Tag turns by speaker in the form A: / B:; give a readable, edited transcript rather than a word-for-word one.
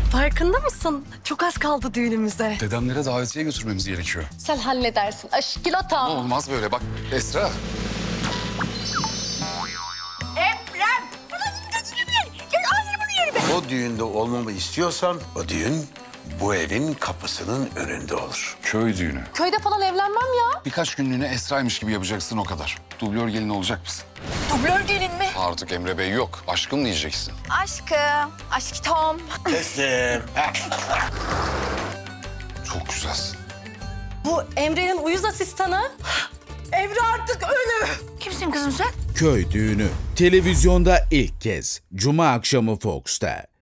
A: Farkında mısın? Çok az kaldı düğünümüze.
B: Dedemlere davetiye götürmemiz gerekiyor.
A: Sen halledersin aşkilotam.
B: Olmaz böyle bak Esra.
C: Emrem! Gel anne bunu yerime.
D: O düğünde olmamı istiyorsan o düğün bu evin kapısının önünde olur.
B: Köy düğünü.
A: Köyde falan evlenmem ya.
B: Birkaç günlüğüne Esra'ymış gibi yapacaksın o kadar. Dublör gelin olacak mısın?
C: Dublör gelin mi?
B: Artık Emre Bey yok. Aşkım diyeceksin.
C: Aşkım, aşkitom.
D: Teslim.
B: Çok güzelsin.
A: Bu Emre'nin uyuz asistanı.
C: Emre artık ölü. Kimsin kızım sen?
E: Köy Düğünü televizyonda ilk kez Cuma akşamı Fox'ta.